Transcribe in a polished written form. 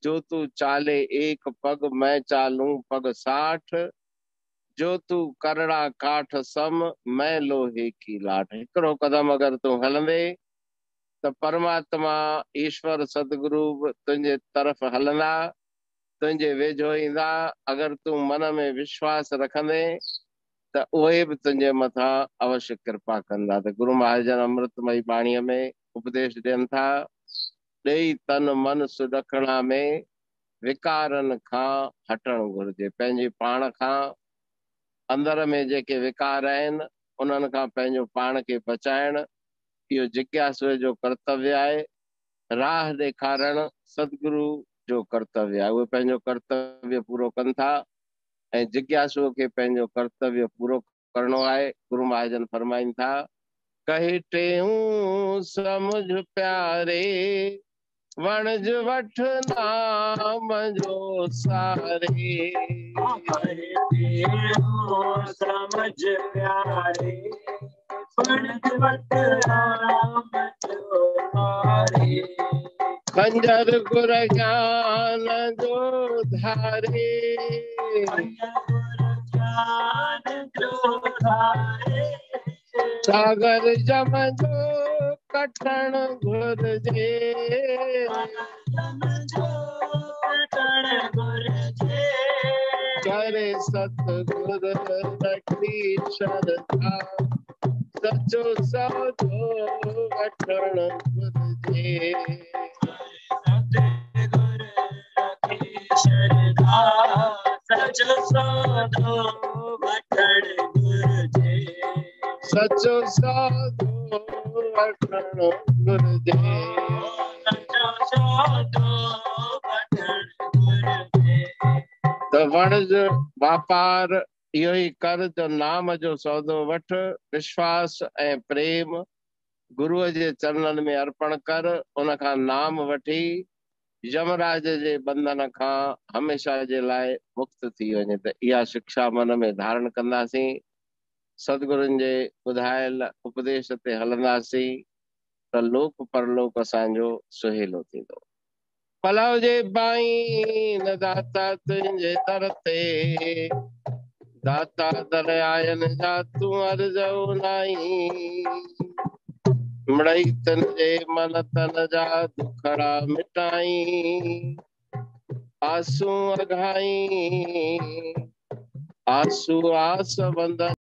जो तू चाले एक पग मैं चालूं पग 60। जो तू करड़ा काठ सम मैं लोहे की लाठ। हिकिड़ो कदम अगर तू हलंदे त परमात्मा ईश्वर सतगुरु बि तुंहिंजे तरफ़ हलंदा, तुंहिंजे वेझो ईंदा। अगर तू मन में विश्वास रखंदे त उहे बि तुंहिंजे मथां अवश्य कृपा कंदा। त गुरु महाजन अमृतमयी बाणीअ में उपदेश ॾियनि था, ॾेई तन मन सुॾखणा में विकारनि खां हटणु घुरिजे। पंहिंजे पाण खां अंदर में जेके विकार आहिनि उन्हनि खां पंहिंजो पाण खे बचाइण, इहो जिज्ञासु जो कर्तव्य आहे। राह ॾेखारण सतगुरु जो कर्तव्य आहे। उहे पंहिंजो कर्तव्य पूरो कनि था ऐं जिज्ञासुअ खे पंहिंजो कर्तव्य पूरो करणो आहे। गुरु महाजन फरमाइनि था, कही टेऊं समुझ प्यारे वणज वठ नाम जो सारे। समझ प्यारे वणज वठ नाम जो सारे। खंजर गुर ज्ञान जो धारे, ज्ञान जो धारे। सागर जम जो कठण घुरजे, करे सतगुर रखी श्रद्धा, सचो सौदो वठण घुरजे। सतगुर रखी श्रद्धा, सचो सौदो वठण घुरजे। सचो सौदो वठण घुरजे। सचो सौदो वठण घुरजे। त वणज वापार इहो ई कर जो नाम जो सौदो वठ, विश्वास ऐं प्रेम गुरुअ जे चरणनि में अर्पण कर। उन खां नाम वठी यमराज जे बंधन खां हमेशा जे लाइ मुक्त थी वञे। त इहा शिक्षा मन में धारण कंदासीं, सतगुरुनि जे ॿुधायल उपदेश ते हलंदासीं त लोक परलोक असांजो सुहेलो थींदो। पलव जे बाई न दाता तुंहिंजे दर ते, दाता दर आयन जा तूं अर्ज़ो नाई। मिड़ई तन जे मन तन जा दुखड़ा मिटाई, आसूं अघाई आसूं आस बंधन।